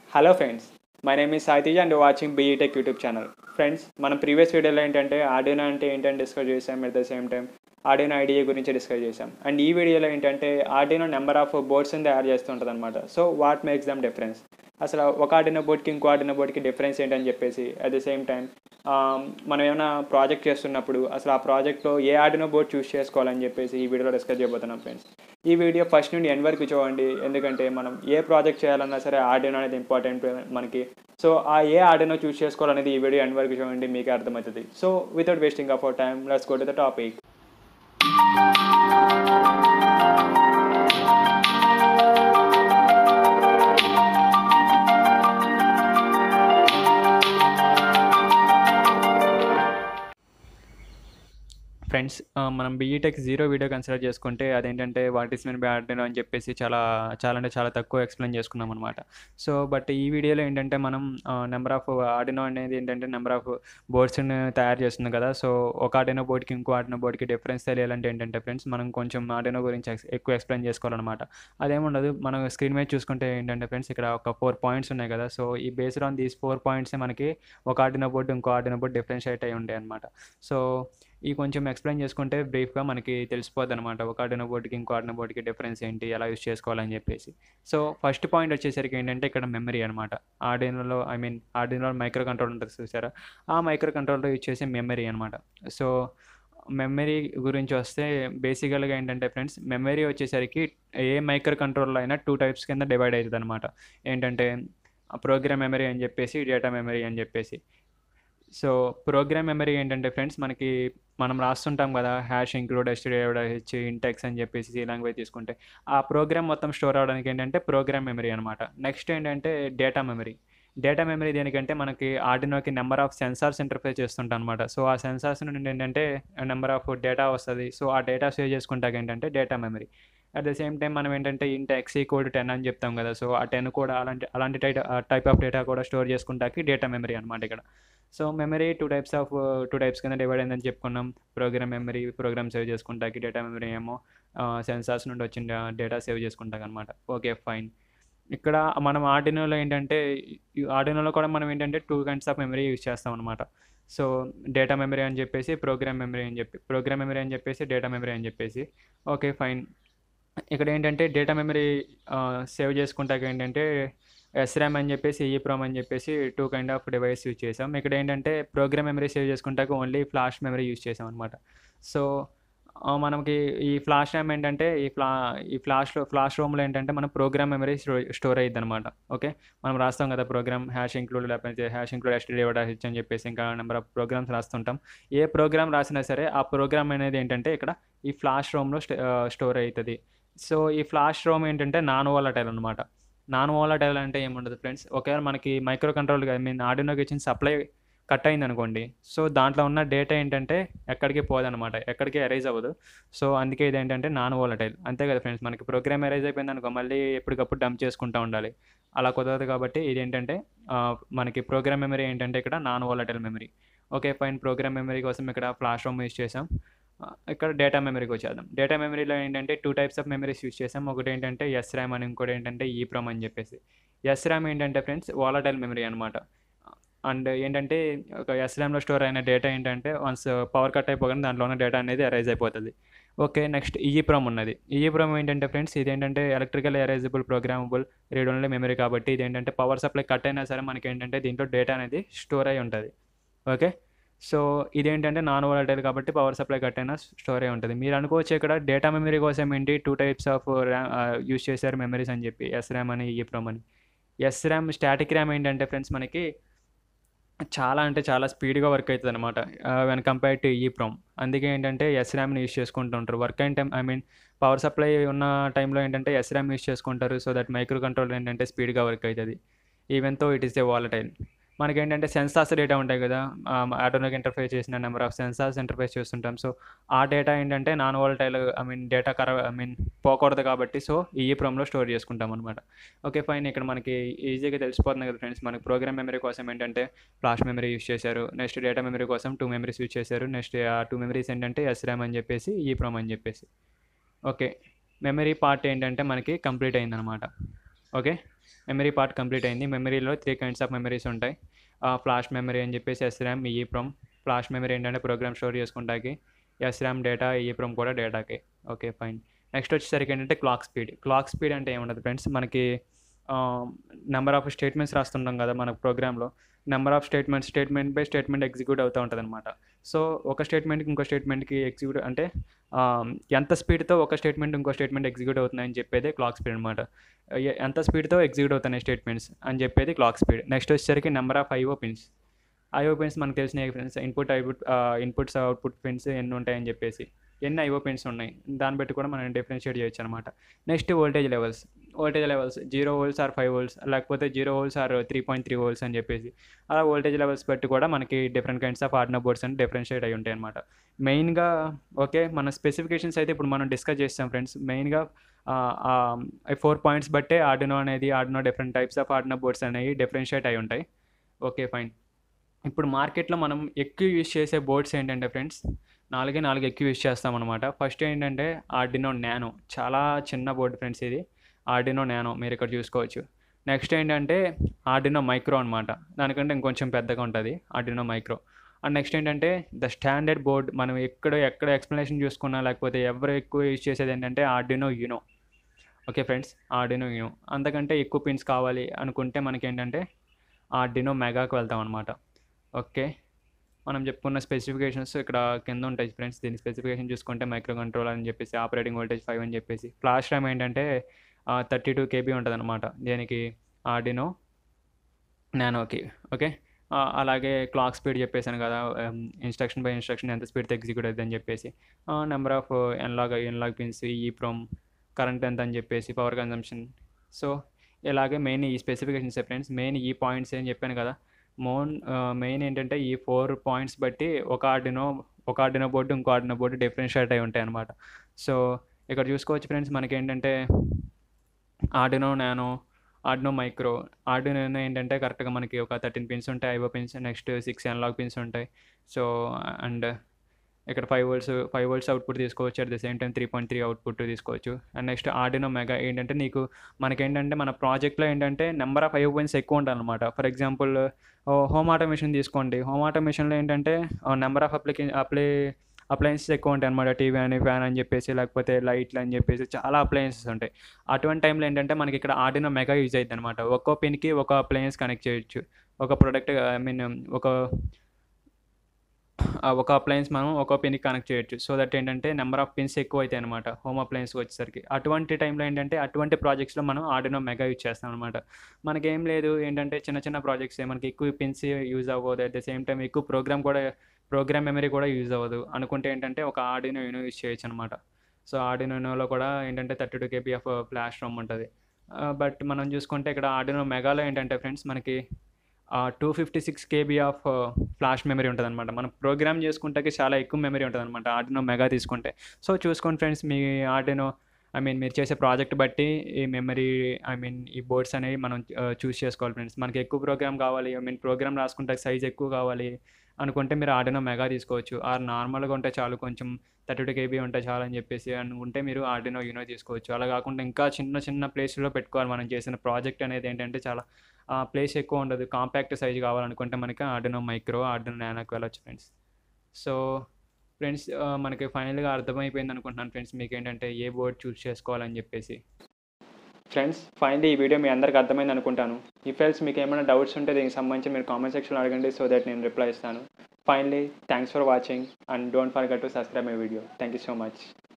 Hello friends, my name is Saitej and watching BETEQ YouTube channel. Friends, మనం previous వీడియోలో ఏంటంటే Arduino అంటే ఏంటని డిస్కస్ చేసాం. At the same time Arduino idea గురించి డిస్కస్ చేసాం. అండ్ ఈ వీడియోలో ఏంటంటే ఆర్డినో నెంబర్ ఆఫ్ బోర్డ్స్ని తయారు చేస్తుంటుంది అనమాట. So what makes them difference, అసలు ఒక ఆర్డినో బోర్డ్కి ఇంకో ఆర్డినో బోర్డ్కి డిఫరెన్స్ ఏంటని చెప్పేసి, అట్ ద సేమ్ టైం మనం ఏమైనా ప్రాజెక్ట్ చేస్తున్నప్పుడు అసలు ఆ ప్రాజెక్ట్లో ఏ ఆర్డినో బోర్డ్ చూస్ చేసుకోవాలని చెప్పేసి ఈ వీడియోలో డిస్కస్ చేయబోతున్నాం ఫ్రెండ్స్. ఈ వీడియో ఫస్ట్ నుండి ఎండ్ వరకు చూడండి, ఎందుకంటే మనం ఏ ప్రాజెక్ట్ చేయాలన్నా సరే ఆర్డినో అనేది ఇంపార్టెంట్ మనకి. సో ఆ ఏ ఆర్డినో చూస్ చేసుకోవాలనేది ఈ వీడియో ఎండ్ వరకు చూడండి, మీకే అర్థమవుతుంది. So without wasting of our time, let's go to the topic. Friends, మనం BETEQ 0 వీడియో కన్సిడర్ చేసుకుంటే అదేంటంటే what is mean by Arduino అని చెప్పేసి చాలా తక్కువ ఎక్స్ప్లెయిన్ చేసుకున్నాం అనమాట. సో బట్ ఈ వీడియోలో ఏంటంటే మనం నెంబర్ ఆఫ్ ఆర్డినో అనేది ఏంటంటే నెంబర్ ఆఫ్ బోర్డ్స్ని తయారు చేస్తుంది కదా. సో ఒక ఆర్డినో బోర్డ్కి ఇంకో ఆర్డినో బోర్డ్కి డిఫరెన్స్ తెలియాలంటే ఏంటంటే ఫ్రెండ్స్, మనం కొంచెం ఆర్డినో గురించి ఎక్కువ ఎక్స్ప్లెయిన్ చేసుకోవాలన్నమాట. అదేముండదు, మనం స్క్రీన్ మీద చూసుకుంటే ఏంటంటే ఫ్రెండ్స్, ఇక్కడ ఒక 4 పాయింట్స్ ఉన్నాయి కదా. సో ఈ బేస్డ్ ఆన్ దీస్ 4 పాయింట్సే మనకి ఒక ఆర్డినో బోర్డు ఇంకో ఆర్డినో బోర్డు డిఫరెన్షియేట్ అయి ఉంటాయి అనమాట. సో ఈ కొంచెం ఎక్స్ప్లెయిన్ చేసుకుంటే బ్రీఫ్గా మనకి తెలిసిపోద్ది అనమాట, ఒక ఆర్డినో బోర్డుకి ఇంకో ఆర్డినో బోర్డుకి డిఫరెన్స్ ఏంటి, ఎలా యూస్ చేసుకోవాలని చెప్పేసి. సో ఫస్ట్ పాయింట్ వచ్చేసరికి ఏంటంటే ఇక్కడ మెమరీ అనమాట. ఆర్డినోలో మైక్రో కంట్రోలర్ ఉంటుంది చూసారా, ఆ మైక్రో కంట్రోలర్ యూజ్ చేసే మెమరీ అనమాట. సో మెమరీ గురించి వస్తే బేసికల్గా ఏంటంటే ఫ్రెండ్స్, మెమరీ వచ్చేసరికి ఏ మైక్రో కంట్రోలర్ అయినా 2 టైప్స్ కింద డివైడ్ అవుతుంది అనమాట. ఏంటంటే ప్రోగ్రామ్ మెమరీ అని చెప్పేసి, డేటా మెమరీ అని చెప్పేసి. సో ప్రోగ్రామ్ మెమరీ ఏంటంటే ఫ్రెండ్స్, మనం రాస్తుంటాం కదా, హ్యాష్ ఇంక్లూడ్ std ఇంటెక్స్ అని చెప్పేసి సి లాంగ్వేజ్ తీసుకుంటే ఆ ప్రోగ్రామ్ మొత్తం స్టోర్ అవడానికి ఏంటంటే ప్రోగ్రామ్ మెమరీ అనమాట. నెక్స్ట్ ఏంటంటే డేటా మెమరీ. డేటా మెమరీ దేనికంటే మనకి ఆర్డినోకి నెంబర్ ఆఫ్ సెన్సార్స్ ఇంటర్ఫేస్ చేస్తుంటాం అనమాట. సో ఆ సెన్సార్స్ నుండి ఏంటంటే నెంబర్ ఆఫ్ డేటా వస్తుంది. సో ఆ డేటా సేవ్ చేసుకుంటాక ఏంటంటే data memory. At the same time మనం ఏంటంటే ఇంట x=10 అని చెప్తాం కదా. సో ఆ 10 కూడా అలాంటి టైప్ ఆఫ్ డేటా కూడా స్టోర్ చేసుకుంటాకి డేటా మెమరీ అనమాట ఇక్కడ. సో మెమరీ టూ టైప్స్ కింద డివైడ్ అయిందని చెప్పుకున్నాం. ప్రోగ్రామ్ మెమరీ, ప్రోగ్రామ్ సేవ్ చేసుకుంటాకి, డేటా మెమరీ ఏమో సెన్సార్స్ నుండి వచ్చిన డేటా సేవ్ చేసుకుంటాం అనమాట. Okay fine. ఇక్కడ మనం ఆర్డినోలో కూడా మనం ఏంటంటే 2 కైండ్స్ ఆఫ్ మెమరీ యూజ్ చేస్తాం అనమాట. సో డేటా మెమరీ అని చెప్పేసి, ప్రోగ్రామ్ మెమరీ అని చెప్పేసి, డేటా మెమరీ అని చెప్పేసి. Okay fine. ఇక్కడ ఏంటంటే డేటా మెమరీ సేవ్ చేసుకుంటాక ఏంటంటే SRAM అని చెప్పేసి, EEPROM అని చెప్పేసి 2 కైండ్ ఆఫ్ డివైస్ యూజ్ చేసాం. ఇక్కడ ఏంటంటే ప్రోగ్రామ్ మెమరీ సేవ్ చేసుకుంటాక ఓన్లీ ఫ్లాష్ మెమరీ యూజ్ చేసాం అనమాట. సో మనకి ఈ ఫ్లాష్ ర్యామ్ ఏంటంటే ఫ్లాష్ రోమ్లో ఏంటంటే మన ప్రోగ్రామ్ మెమరీ స్టోర్ అయ్యిద్ది అనమాట. ఓకే, మనం రాస్తాం కదా ప్రోగ్రామ్ హ్యాష్ ఇంక్లూడ్, లేకపోతే హ్యాష్ ఇంక్లూడ్ std అని చెప్పేసి ఇంకా నెంబర్ ఆఫ్ ప్రోగ్రామ్స్ రాస్తుంటాం. ఏ ప్రోగ్రామ్ రాసినా సరే ఆ ప్రోగ్రామ్ అనేది ఏంటంటే ఇక్కడ ఈ ఫ్లాష్ రోమ్లో స్టోర్ అవుతుంది. సో ఈ ఫ్లాష్ రోమ్ ఏంటంటే నాన్ వాలటైల్ అనమాట. నాన్ వాలటైల్ అంటే ఏముండదు ఫ్రెండ్స్, ఒకవేళ మనకి మైక్రో కంట్రోల్ ఆర్డినోకి ఇచ్చిన సప్లై కట్ అయింది అనుకోండి, సో దాంట్లో ఉన్న డేటా ఏంటంటే ఎక్కడికి పోదనమాట, ఎక్కడికి ఎరైజ్ అవ్వదు. సో అందుకే ఇది ఏంటంటే నాన్ వాలటైల్. అంతే కదా ఫ్రెండ్స్, మనకి ప్రోగ్రామ్ ఎరైజ్ అయిపోయింది అనుకో, మళ్ళీ ఎప్పటికప్పుడు డంప్ చేసుకుంటూ ఉండాలి, అలా కుదరదు. కాబట్టి ఇది ఏంటంటే మనకి ప్రోగ్రామ్ మెమరీ ఏంటంటే ఇక్కడ non volatile memory. Okay fine. Program memory కోసం ఇక్కడ ఫ్లాష్ రోమ్ యూజ్ చేసాం. ఇక్కడ డేటా మెమరీకి వచ్చేద్దాం. డేటా మెమరీలో ఏంటంటే 2 టైప్స్ ఆఫ్ మెమరీస్ యూజ్ చేసాం. ఒకటి ఏంటంటే SRAM అని, ఇంకోటి ఏంటంటే EEPROM అని చెప్పేసి. SRAM ఏంటంటే ఫ్రెండ్స్ వాలటైల్ మెమరీ అనమాట. అండ్ ఏంటంటే ఒక SRAMలో స్టోర్ అయిన డేటా ఏంటంటే వన్స్ పవర్ కట్ అయిపోగానే దాంట్లో ఉన్న డేటా అనేది ఎరైజ్ అయిపోతుంది. ఓకే, నెక్స్ట్ EEPROM ఉన్నది. EEPROM ఏంటంటే ఫ్రెండ్స్, ఇది ఏంటంటే electrical erasable programmable read only memory. కాబట్టి ఇది ఏంటంటే పవర్ సప్లై కట్ అయినా సరే మనకి ఏంటంటే దీంట్లో డేటా అనేది స్టోర్ అయి ఉంటుంది. ఓకే, సో ఇదేంటంటే నాన్ వాలటైల్ కాబట్టి పవర్ సప్లై కట్ అయినా స్టోర్ అయి ఉంటుంది. మీరు అనుకోవచ్చు ఇక్కడ డేటా మెమరీ కోసం ఏంటి 2 టైప్స్ ఆఫ్ యూజ్ చేశారు మెమరీస్ అని చెప్పి, SRAM అని, EEPROM అని. SRAM స్టాటిక్ ర్యామ్ ఏంటంటే ఫ్రెండ్స్ మనకి చాలా స్పీడ్గా వర్క్ అవుతుంది అనమాట వెన్ కంపేర్ టు EEPROM. అందుకే ఏంటంటే SRAMని యూజ్ చేసుకుంటుంటారు. వర్క్ అయిన టైం పవర్ సప్లై ఉన్న టైంలో ఏంటంటే SRAM యూజ్ చేసుకుంటారు. సో దట్ మైక్రో కంట్రోలర్ ఏంటంటే స్పీడ్గా వర్క్ అవుతుంది, even though it is a volatile. మనకేంటంటే సెన్సార్స్ డేటా ఉంటాయి కదా, ఆర్డినోకి ఇంటర్ఫేస్ చేసిన నెంబర్ ఆఫ్ సెన్సార్స్ ఇంటర్ఫేస్ చేస్తుంటాం. సో ఆ డేటా ఏంటంటే నాన్ వాలటైల్ డేటా పోకూడదు కాబట్టి సో EEPROMలో స్టోర్ చేసుకుంటాం అనమాట. Okay fine. ఇక్కడ మనకి ఈజీగా తెలిసిపోతుంది కదా ఫ్రెండ్స్, మనకి ప్రోగ్రామ్ మెమరీ కోసం ఏంటంటే ఫ్లాష్ మెమరీ యూజ్ చేశారు. నెక్స్ట్ డేటా మెమరీ కోసం 2 మెమరీస్ యూజ్ చేశారు. నెక్స్ట్ ఆ 2 మెమరీస్ ఏంటంటే SRAM అని చెప్పేసి, EEPROM అని చెప్పేసి. ఓకే, మెమరీ పార్ట్ ఏంటంటే మనకి కంప్లీట్ అయిందనమాట. ఓకే, మెమరీ పార్ట్ కంప్లీట్ అయింది. మెమరీలో 3 కైండ్స్ ఆఫ్ మెమరీస్ ఉంటాయి. ఫ్లాష్ మెమరీ అని చెప్పేసి ఎస్రామ్, ఈఈప్రోమ్. ఫ్లాష్ మెమరీ ఏంటంటే ప్రోగ్రామ్ స్టోర్ చేసుకుంటాకి, ఎస్రామ్ డేటా, ఈఈప్రోమ్ కూడా డేటాకి. Okay fine. నెక్స్ట్ వచ్చేసరికి ఏంటంటే క్లాక్ స్పీడ్. క్లాక్ స్పీడ్ అంటే ఏముండదు ఫ్రెండ్స్, మనకి నెంబర్ ఆఫ్ స్టేట్మెంట్స్ రాస్తుంటాం కదా మన ప్రోగ్రామ్లో. Number of statement by statement execute అవుతూ ఉంటుంది అనమాట. సో ఒక స్టేట్మెంట్కి ఇంకో స్టేట్మెంట్కి ఎగ్జిక్యూట్ అంటే ఎంత స్పీడ్తో ఒక స్టేట్మెంట్ ఇంకో స్టేట్మెంట్ ఎగ్జిక్యూట్ అవుతున్నాయని చెప్పేది క్లాక్ స్పీడ్ అనమాట. ఎంత స్పీడ్తో ఎగ్జిక్యూట్ అవుతున్నాయి స్టేట్మెంట్స్ అని చెప్పేది క్లాక్ స్పీడ్. నెక్స్ట్ వచ్చేసరికి number of IO pins. IO pins మనకు తెలిసినాయి ఫ్రెండ్స్, ఇన్పుట్స్ అవుట్పుట్ పిన్స్ ఎన్ని ఉంటాయని చెప్పేసి, ఎన్ని ఐఓ పిన్స్ ఉన్నాయి దాన్ని బట్టి కూడా మనం డిఫరెన్షియేట్ చేయొచ్చు అనమాట. Next voltage levels. 0 volts or 5 volts, లేకపోతే 0 వోల్ట్స్ ఆర్ 3.3 వోల్ట్స్ అని చెప్పేసి, అలా వోల్టేజ్ లెవెల్స్ బట్టి కూడా మనకి different kinds of Arduino boards అని డిఫరెన్షియేట్ అయి ఉంటాయి అనమాట. మెయిన్గా ఓకే, మన స్పెసిఫికేషన్స్ అయితే ఇప్పుడు మనం డిస్కస్ చేస్తాం ఫ్రెండ్స్. మెయిన్గా 4 పాయింట్స్ బట్టే Arduino different types of Arduino boards అనేవి డిఫరెన్షియేట్ అయి ఉంటాయి. Okay fine. ఇప్పుడు మార్కెట్లో మనం ఎక్కువ యూజ్ చేసే బోర్డ్స్ ఏంటంటే ఫ్రెండ్స్, 4 ఎక్కువ యూజ్ చేస్తామన్నమాట. ఫస్ట్ ఏంటంటే ఆర్డినో నానో, చాలా చిన్న బోర్డు ఫ్రెండ్స్ ఇది. ఆర్డినో నానో మీరు ఇక్కడ చూసుకోవచ్చు. నెక్స్ట్ ఏంటంటే ఆర్డినో మైక్రో అనమాట, దానికంటే ఇంకొంచెం పెద్దగా ఉంటుంది ఆర్డినో మైక్రో. అండ్ నెక్స్ట్ ఏంటంటే ద స్టాండర్డ్ బోర్డ్, మనం ఎక్కడ ఎక్స్ప్లెనేషన్ చూసుకున్నా లేకపోతే ఎవరు ఎక్కువ యూజ్ చేసేది ఏంటంటే Arduino Uno. Okay friends, Arduino Uno. అంతకంటే ఎక్కువ పిన్స్ కావాలి అనుకుంటే మనకి ఏంటంటే ఆర్డినో మెగాకి వెళ్తాం అనమాట. ఓకే, మనం చెప్పుకున్న స్పెసిఫికేషన్స్ ఇక్కడ కింద ఉంటాయి ఫ్రెండ్స్. దీని స్పెసిఫికేషన్ చూసుకుంటే మైక్రో కంట్రోలర్ అని చెప్పేసి, ఆపరేటింగ్ వోల్టేజ్ 5 అని చెప్పేసి, ఫ్లాష్ ర్యామ్ ఏంటంటే 32 KB ఉంటుంది అనమాట దేనికి, ఆర్డినో నానోకి. ఓకే, అలాగే క్లాక్ స్పీడ్ చెప్పేసాను కదా, ఇన్స్ట్రక్షన్ బై ఇన్స్ట్రక్షన్ ఎంత స్పీడ్తో ఎగ్జిక్యూట్ అవుతుంది అని చెప్పేసి, number of analog pins, EEPROM, current ఎంత అని చెప్పేసి, పవర్ కన్జంప్షన్. సో ఇలాగే మెయిన్ ఈ స్పెసిఫికేషన్స్ ఫ్రెండ్స్. మెయిన్ ఈ పాయింట్స్ ఏం చెప్పాను కదా, మెయిన్ ఏంటంటే ఈ 4 పాయింట్స్ బట్టి ఒక ఆర్డినో బోర్డు ఇంకో ఆర్డినో బోర్డు డిఫరెన్షియేట్ అయి ఉంటాయి అనమాట. సో ఇక్కడ చూసుకోవచ్చు ఫ్రెండ్స్, మనకేంటంటే Arduino nano, Arduino micro. Arduino ఏంటంటే కరెక్ట్గా మనకి ఒక 13 పిన్స్ ఉంటాయి IO pins, next 6 analog pins ఉంటాయి. సో అండ్ ఇక్కడ 5 వోల్ట్స్ అవుట్పుట్ తీసుకోవచ్చు, at the same time 3.3 output తీసుకోవచ్చు. అండ్ నెక్స్ట్ ఆర్డినో మెగా ఏంటంటే మనకేంటంటే మన ప్రాజెక్ట్లో ఏంటంటే నెంబర్ ఆఫ్ ఐఓ పిన్స్ ఎక్కువ ఉంటాయి అనమాట. ఫర్ ఎగ్జాంపుల్ హోమ్ ఆటోమేషన్ తీసుకోండి. హోమ్ ఆటోమేషన్లో ఏంటంటే నెంబర్ ఆఫ్ అప్లయన్సెస్ ఎక్కువ ఉంటాయి అనమాట. టీవీ అని, ఫ్యాన్ అని చెప్పేసి, లేకపోతే లైట్లు అని చెప్పేసి చాలా అప్లయన్సెస్ ఉంటాయి. అటువంటి టైంలో ఏంటంటే మనకి ఇక్కడ ఆర్డినో మెగా యూజ్ అవుతుంది అనమాట. ఒక్కో పిన్కి ఒక అప్లయన్స్ కనెక్ట్ చేయొచ్చు. ఒక ప్రొడక్ట్ ఒక అప్లయన్స్ మనం ఒక పిన్కి కనెక్ట్ చేయొచ్చు. సో దట్ ఏంటంటే నెంబర్ ఆఫ్ పిన్స్ ఎక్కువ అవుతాయి అనమాట హోమ్ అప్లయన్స్కి వచ్చేసరికి. అటువంటి టైంలో ఏంటంటే అటువంటి ప్రాజెక్ట్స్లో మనం ఆర్డినో మెగా యూజ్ చేస్తాం అనమాట. మనకేం లేదు ఏంటంటే చిన్న ప్రాజెక్ట్స్ మనకి ఎక్కువ పిన్స్ యూజ్ అవ్వదు, అట్ ద సేమ్ టైం ఎక్కువ ప్రోగ్రామ్ మెమరీ కూడా యూజ్ అవ్వదు అనుకుంటే ఏంటంటే ఒక ఆర్డినో యూనో యూజ్ చేయొచ్చు అనమాట. సో ఆర్డినో యూనోలో కూడా ఏంటంటే 32 KB ఆఫ్ ఫ్లాష్ రోమ్ ఉంటుంది. బట్ మనం చూసుకుంటే ఇక్కడ ఆర్డినో మెగాలో ఏంటంటే ఫ్రెండ్స్ మనకి 256 KB ఆఫ్ ఫ్లాష్ మెమరీ ఉంటుంది అనమాట. మనం ప్రోగ్రామ్ చేసుకుంటే చాలా ఎక్కువ మెమరీ ఉంటుంది అనమాట ఆర్డినో మెగా తీసుకుంటే. సో చూసుకోండి ఫ్రెండ్స్, మీ ఆర్డినో మీరు చేసే ప్రాజెక్ట్ బట్టి ఈ మెమరీ ఈ బోర్డ్స్ అనేవి మనం చూస్ చేసుకోవాలి ఫ్రెండ్స్. మనకి ఎక్కువ ప్రోగ్రామ్ కావాలి, ప్రోగ్రామ్ రాసుకుంటే సైజ్ ఎక్కువ కావాలి అనుకుంటే మీరు ఆర్డినో మెగా తీసుకోవచ్చు. ఆర్ నార్మల్గా ఉంటే చాలు, కొంచెం 32 KB ఉంటే చాలు అని చెప్పేసి అనుకుంటే మీరు ఆర్డినో యూనో తీసుకోవచ్చు. అలా కాకుండా ఇంకా చిన్న ప్లేస్లో పెట్టుకోవాలి. మనం చేసిన ప్రాజెక్ట్ అనేది ఏంటంటే చాలా ప్లేస్ ఎక్కువ ఉండదు, కాంపాక్ట్ సైజ్ కావాలనుకుంటే మనకి ఆర్డినో మైక్రో, ఆర్డినో నానోకి వెళ్ళొచ్చు ఫ్రెండ్స్. సో ఫ్రెండ్స్, మనకి ఫైనల్గా అర్థమైపోయింది అనుకుంటున్నాను ఫ్రెండ్స్ మీకు ఏంటంటే ఏ బోర్డ్ చూస్ చేసుకోవాలని చెప్పేసి. ఫ్రెండ్స్ ఫైనల్లీ ఈ వీడియో మీ అందరికి అర్థమైంది అనుకుంటాను. మీకు ఏమైనా డౌట్స్ ఉంటే దీనికి సంబంధించి మీరు కామెంట్ సెక్షన్లో అడగండి, సో దట్ నేను రిప్లై ఇస్తాను. Finally thanks for watching and don't forget to subscribe my video. Thank you so much.